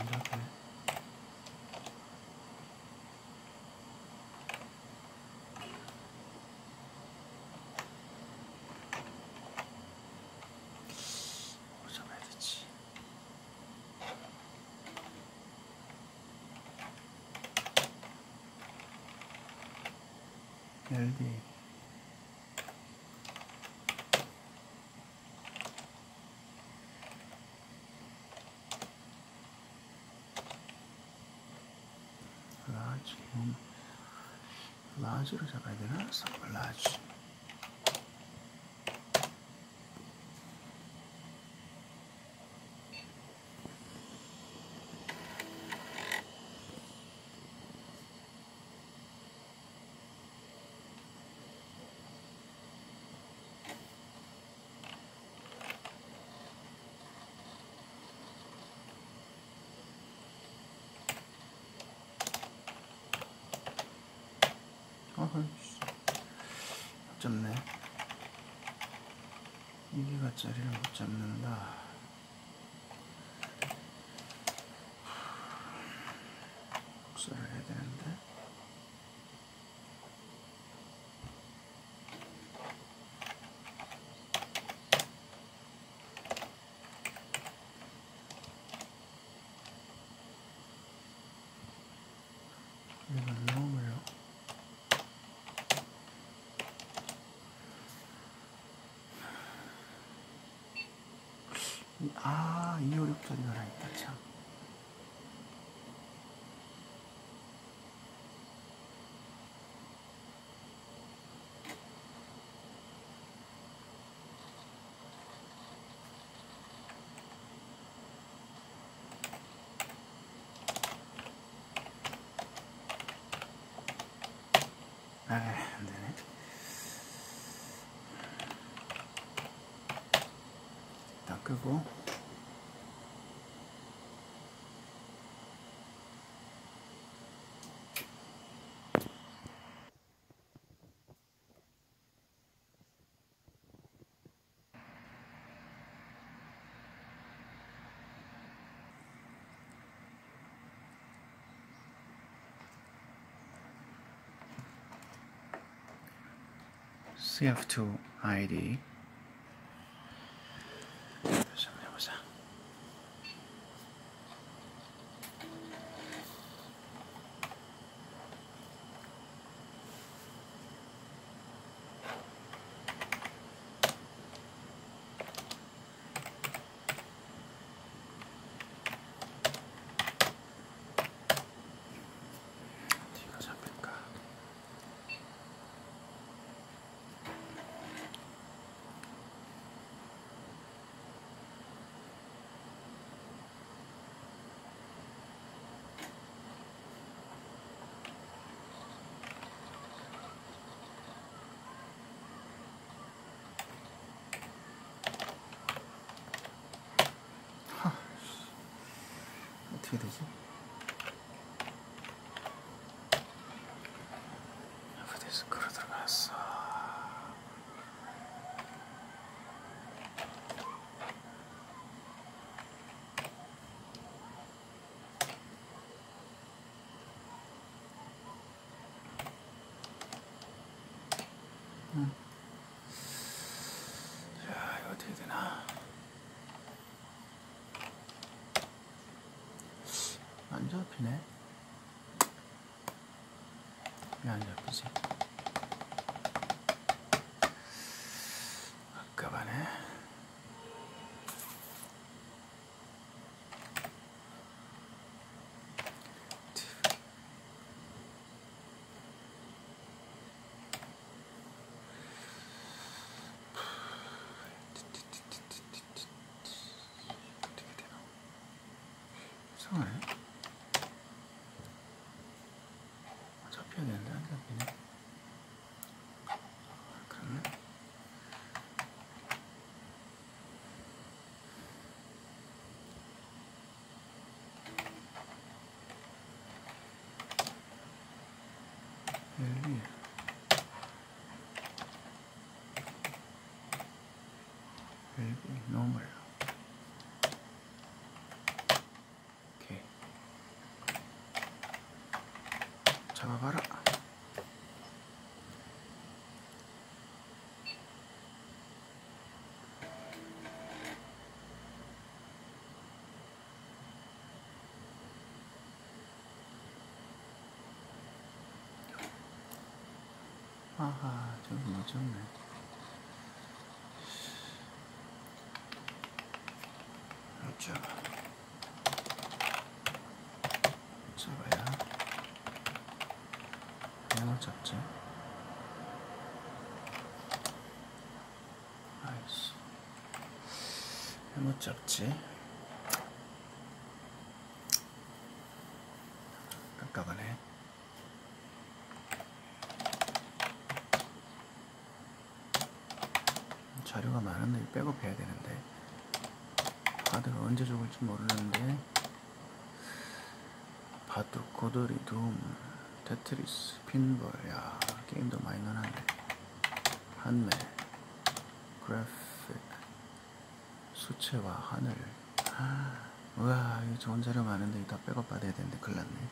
잡히네. 뭐 잡아야 되지? LD 라지 라지로 잡아야 되나? 서브 라지 못 잡네. 이게 가짜리를 못 잡는다. 복사를 해야 되는데. 이건 너무요. 아, 256짜리가 하나 있다, 참. 아, 안 되네. 일단 끄고. CF2 ID 다시 한번 해보자. 어디가 잡힐까? 어떻게 되지? F디스크로 들어갔어. 자, 이거 어떻게 되나? 안 잡히네. 왜 안 잡히지? 아까바네. 어떻게 되나? 이상하네. 잡혀야 되는데 안 잡히네. 그렇네. LB LB 노멀. 오케이. 아하, 저기 못 적네. 자, 잡아야 못 잡지. 아이씨, 못 잡지. 깜깜하네. 자료가 많은데 백업해야 되는데 하드가 언제 죽을지 모르는데. 바둑, 고돌이, 둠, 테트리스, 핀볼. 야, 게임도 많이 넣어놨네. 한매, 그래픽, 수채화, 하늘. 우와, 이거 좋은 자료 많은데 이따 백업 받아야 되는데 큰일 났네.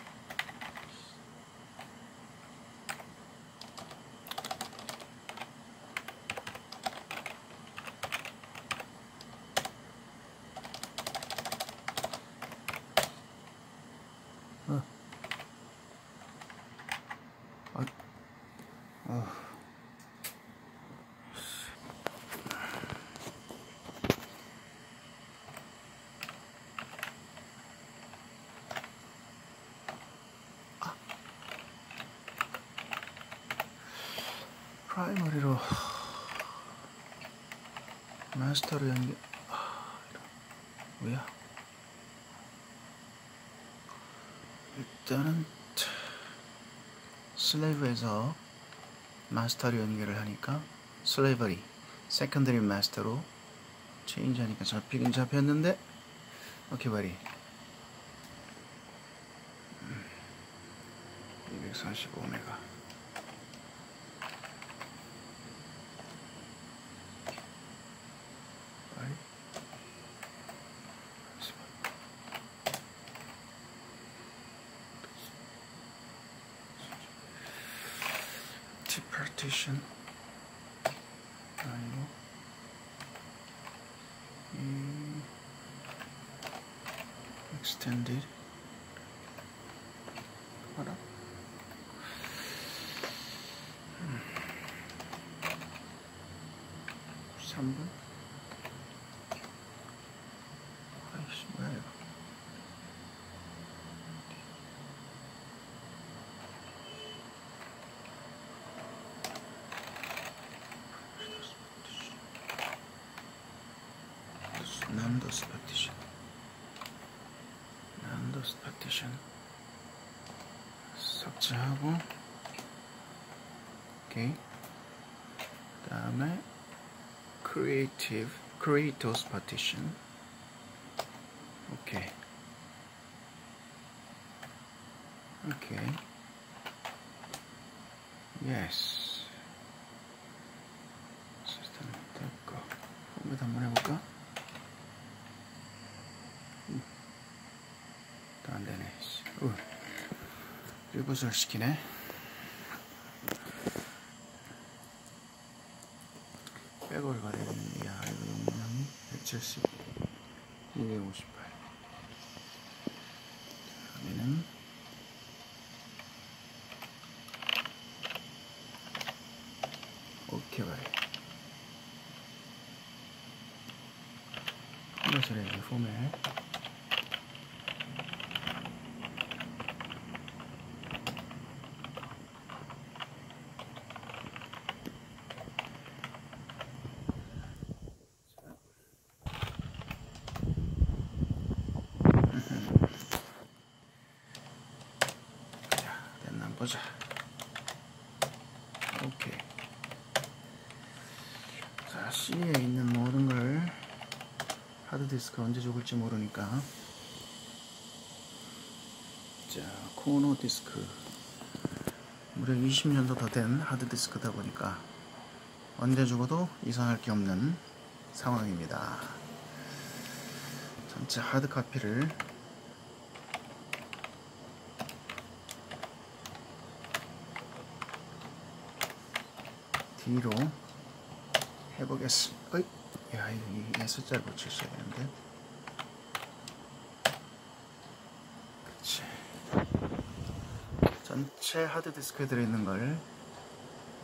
프라이머리로 마스터로 연결. 뭐야? 일단은 슬레이브에서 마스터로 연결을 하니까 슬레이버리 세컨더리 마스터로 체인지 하니까 잡히긴 잡혔는데. 오케이 바리 245메가. partition 아니고 extended 알아? 3분? 아이씨 뭐야 이거. 난도스 파티션, 난도스 파티션 삭제하고. 오케이. 그 다음에 creators partition. 오케이. 오케이. yes. 시스템 됐고 포맷 한번 해볼까? 또 안되네. 리부트를 시키네. 백업을 가야 되는데. 야 이거 용량이 170 258. 여기는 오케이 바이 포맷을 해야지. 포맷 보자. 오케이. 자, C에 있는 모든 걸 하드디스크 언제 죽을지 모르니까. 자, 코너 디스크 무려 20년도 더 된 하드디스크다 보니까 언제 죽어도 이상할 게 없는 상황입니다. 전체 하드 카피를 뒤로 해보겠습니다. 야, 이게 숫자를 고치셔야 되는데. 그치. 전체 하드디스크에 들어있는 걸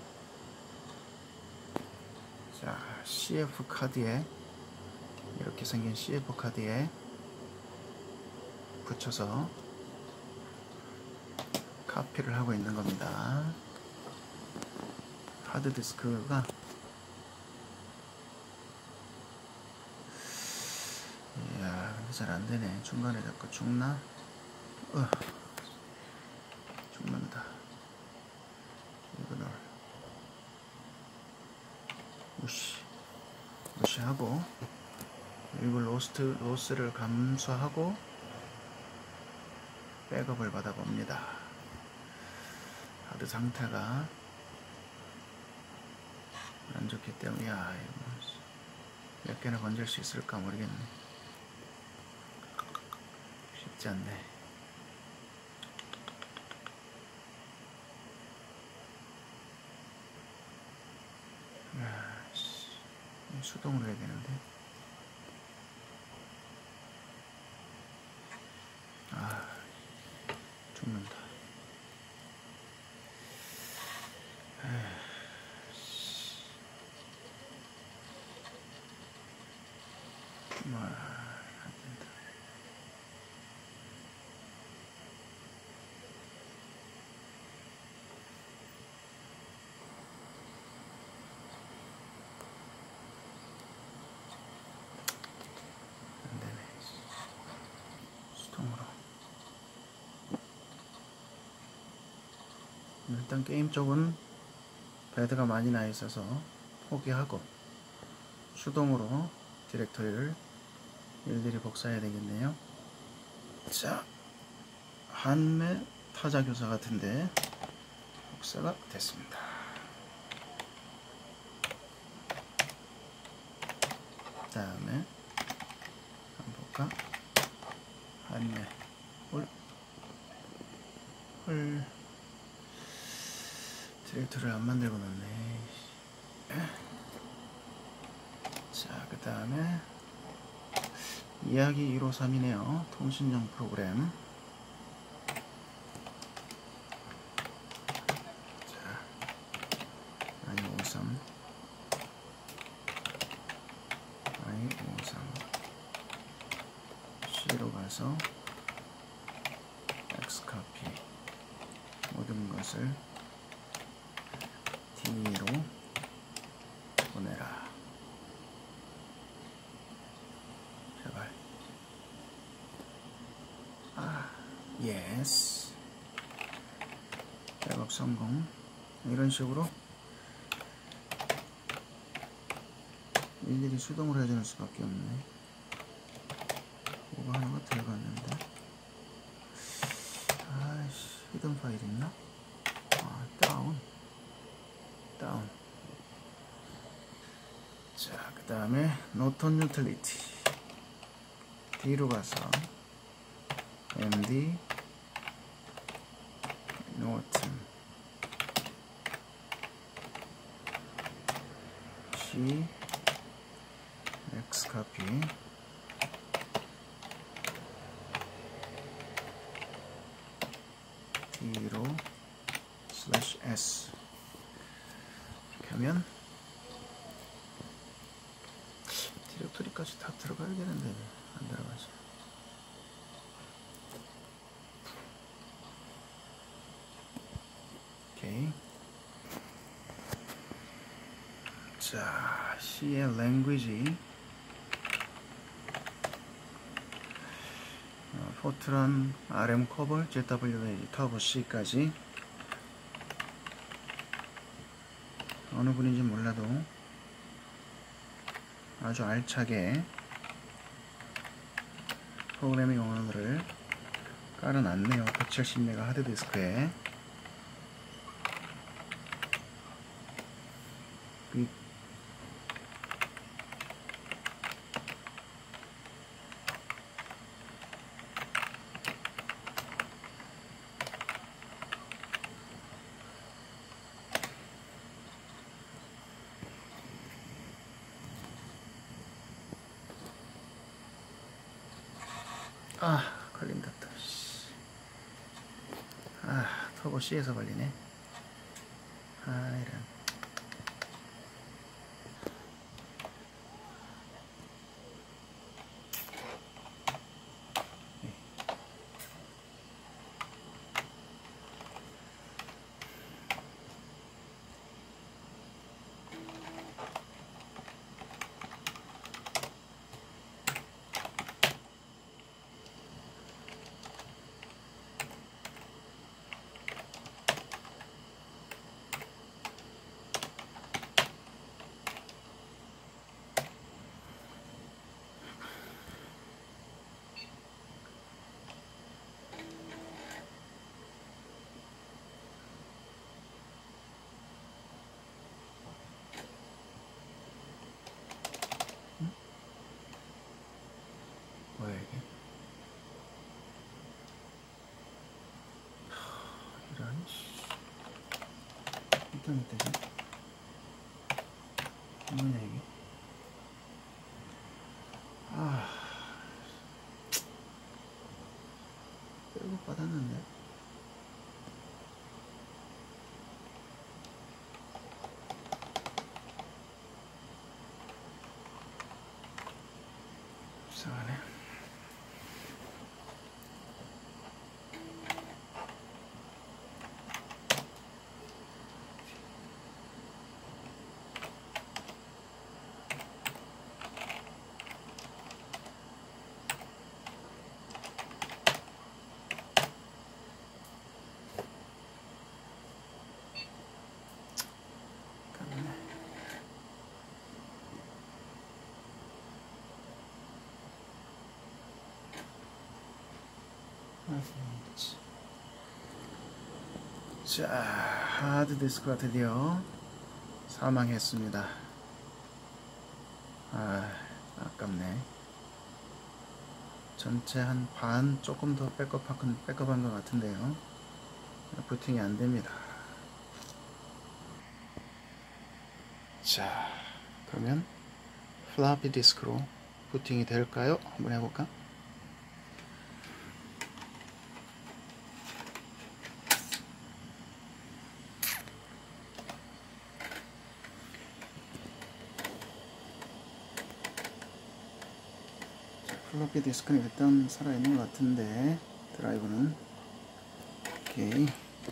CF 카드에 이렇게 생긴 CF 카드에 붙여서 카피를 하고 있는 겁니다. 하드디스크가 이야, 근데 잘 안되네. 중간에 자꾸 죽나? 죽는다. 이거를 무시하고 일부 로스를 감수하고 백업을 받아봅니다. 하드 상태가 안 좋기 때문에 몇 개나 건질 수 있을까 모르겠네. 쉽지 않네. 수동으로 해야 되는데. 죽는다. 안 된다. 안 되네. 수동으로. 일단 게임 쪽은 배드가 많이 나 있어서 포기하고 수동으로 디렉터리를 일일이 복사해야 되겠네요. 자, 한매 타자교사 같은데 복사가 됐습니다. 다음에 한번 볼까? 한매 홀 디렉터리를 안 만들고 놓네. 자, 그 다음에 이야기 153이네요. 통신용 프로그램. 자, i53 C로 가서 X카피 모든 것을 D로 보내라. 제발. 예스. 백업 성공. 이런 식으로 일일이 수동으로 해주는 수밖에 없네. 뭐가 하나가 들어갔는데. 아이씨, 히든 파일 있나? 다운. 자, 그 다음에 노턴 유틸리티 D로 가서 MD 노튼 C X카피 D로 /S 이렇게 하면 디렉토리까지 다 들어가야 되는데 안 들어가지. 오케이. 자, C의 language 포트런 RM 커버 ZWA 터보 C까지 어느 분인지 몰라도 아주 알차게 프로그래밍 언어를 깔아놨네요. 170메가 하드디스크에. 걸린다 또. 터보 C에서 걸리네. 이런. 뭐야 이게? 이런 어떤 뜻이지? 뭐냐 이게? 아, 백업 받았는데. 이상하네. 자, 하드디스크가 드디어 사망했습니다. 아, 아깝네. 전체 한 반 조금 더 백업한 것 같은데요. 부팅이 안 됩니다. 자, 그러면 플라피 디스크로 부팅이 될까요? 한번 해볼까? 플로피 디스크는 일단 살아있는 것 같은데 드라이브는 오케이.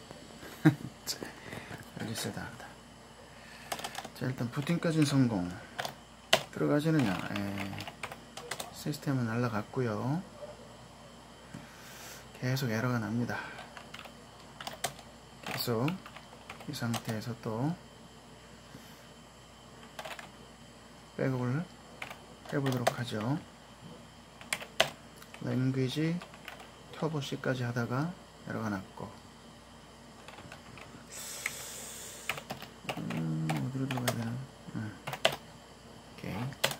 아주 세다. 자, 일단 부팅까지는 성공. 들어가지느냐? 시스템은 날라갔고요. 계속 에러가 납니다. 계속 이 상태에서 또 백업을 해보도록 하죠. 랭귀지 터보 C까지 하다가 에러가 났고, 어디로 들어가야 되나? 오케이.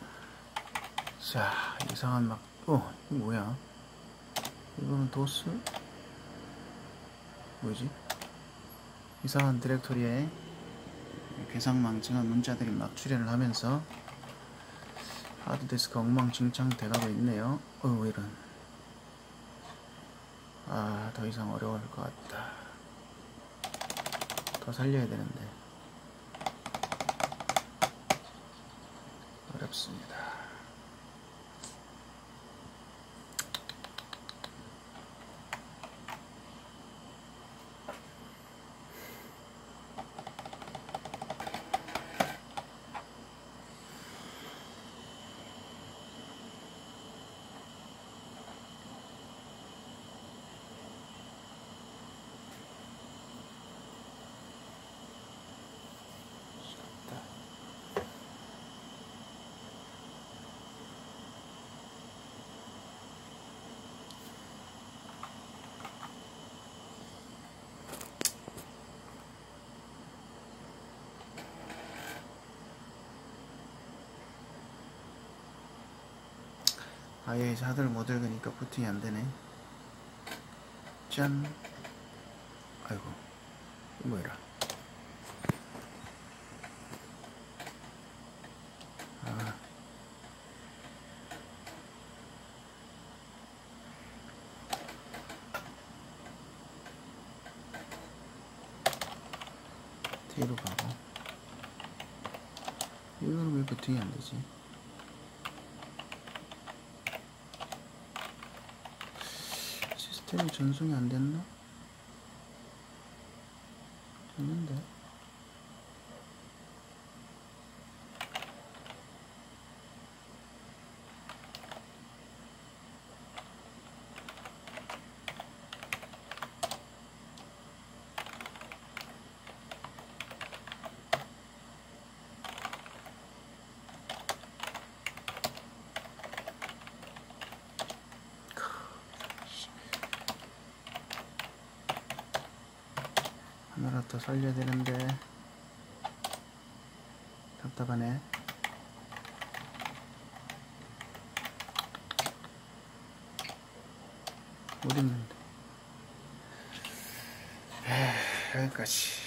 자, 이상한 이거 뭐야? 이거는 도스? 뭐지? 이상한 디렉토리에 괴상망측한 문자들이 막 출현을 하면서 하드디스크가 엉망진창 돼가고 있네요. 왜 이런. 더 이상 어려울 것 같다. 더 살려야 되는데 어렵습니다. 아예 하드를 못 읽으니까 부팅이 안 되네. 짠. 아이고, 이거 뭐야? 뒤로 가고. 이거는 왜 부팅이 안 되지? 시스템이 전송이 안 됐나? 됐는데. 하나라도 더 살려야 되는데 답답하네. 어디 있는데? 여기까지.